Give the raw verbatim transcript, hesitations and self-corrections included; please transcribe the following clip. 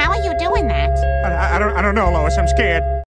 How are you doing that? I, I don't I don't know, Lois. I'm scared.